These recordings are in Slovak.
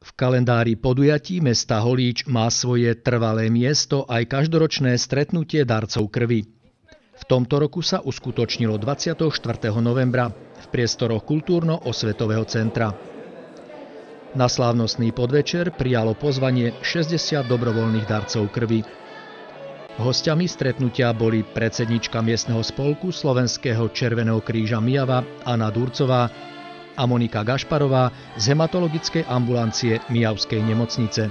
V kalendári podujatí mesta Holíč má svoje trvalé miesto aj každoročné stretnutie darcov krvi. V tomto roku sa uskutočnilo 24. novembra v priestoroch Kultúrno-osvetového centra. Na slávnostný podvečer prijalo pozvanie 60 dobrovoľných darcov krvi. Hosťami stretnutia boli predsednička miestneho spolku Slovenského Červeného kríža Myjava Anna Durcová a Monika Gašparová z hematologickej ambulancie Myjavskej nemocnice.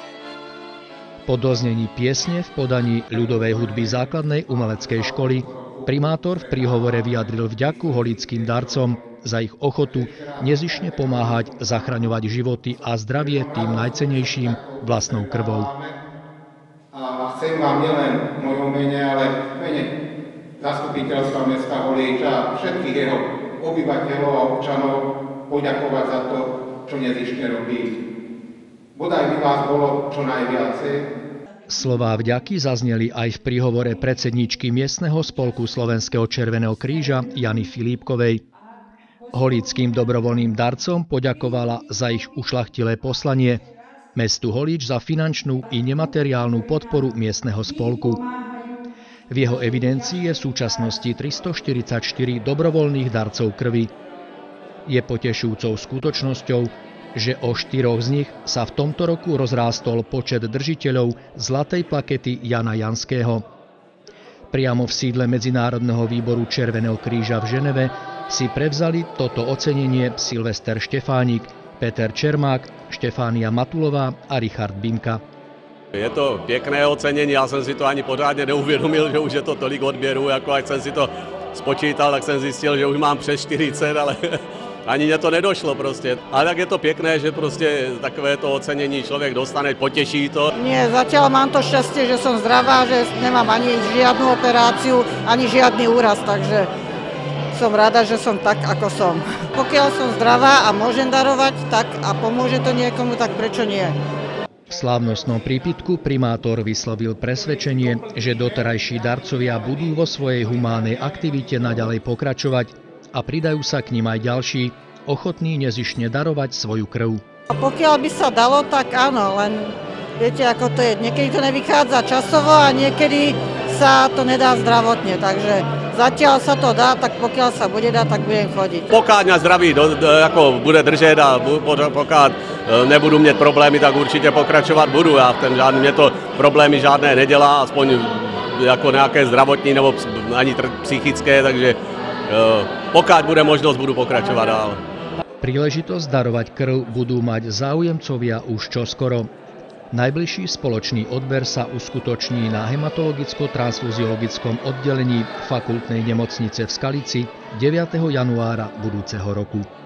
Po doznení piesne v podaní ľudovej hudby základnej umeleckej školy primátor v príhovore vyjadril vďaku holíckym darcom za ich ochotu nezištne pomáhať zachraňovať životy a zdravie tým najcennejším vlastnou krvou. A chcem vám nielen v mojom mene, ale v mene zastupiteľstva mesta Holíč a všetkých jeho obyvateľov a občanov poďakovať za to, čo nezištne robí. Bodaj by vás bolo čo najviacej. Slová vďaky zazneli aj v príhovore predsedničky miestneho spolku Slovenského Červeného kríža Jany Filipkovej. Holíckym dobrovoľným darcom poďakovala za ich ušľachtilé poslanie, mestu Holíč za finančnú i nemateriálnu podporu miestneho spolku. V jeho evidencii je v súčasnosti 344 dobrovoľných darcov krvi. Je potešujúcou skutočnosťou, že o 4 z nich sa v tomto roku rozrástol počet držiteľov zlatej plakety Jana Janského. Priamo v sídle Medzinárodného výboru Červeného kríža v Ženeve si prevzali toto ocenenie Silvester Štefánik, Peter Čermák, Štefánia Matulová a Richard Binka. Je to pěkné ocenění, já jsem si to ani pořádně neuvědomil, že už je to tolik odběrů, jako ať jsem si to spočítal, tak jsem zjistil, že už mám přes 40, ale ani mě to nedošlo prostě. Ale tak je to pěkné, že prostě takové to ocenění člověk dostane, potěší to. Nie, zatiaľ mám to šťastie, že som zdravá, že nemám ani žiadnu operáciu, ani žiadny úraz, takže som rada, že som tak, ako som. Pokiaľ som zdravá a môžem darovať, tak a pomôže to niekomu, tak prečo nie? V slávnostnom prípitku primátor vyslovil presvedčenie, že doterajší darcovia budú vo svojej humánnej aktivite naďalej pokračovať a pridajú sa k nim aj ďalší, ochotní nezištne darovať svoju krv. A pokiaľ by sa dalo, tak áno, len viete, ako to je. Niekedy to nevychádza časovo a niekedy sa to nedá zdravotne, takže zatiaľ sa to dá, tak pokiaľ sa bude dať, tak budem chodiť. Pokud mě zdraví jako bude držet a pokud nebudu mít problémy, tak určitě pokračovat budu. Mě to problémy žádné nedělá, aspoň jako nějaké zdravotní nebo ani psychické, takže pokud bude možnosť, budu pokračovať dál. Príležitosť darovať krv budú mať záujemcovia už čoskoro. Najbližší spoločný odber sa uskutoční na hematologicko-transfuziologickom oddelení fakultnej nemocnice v Skalici 9. januára budúceho roku.